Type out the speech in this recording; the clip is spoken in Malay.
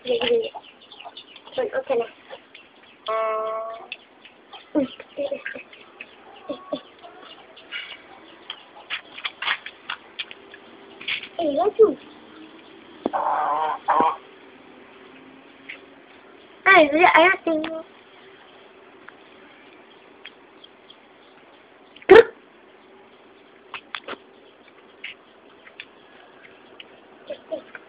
Gini. Oke lah. Laju. Lihat ayah tengok. Kruk.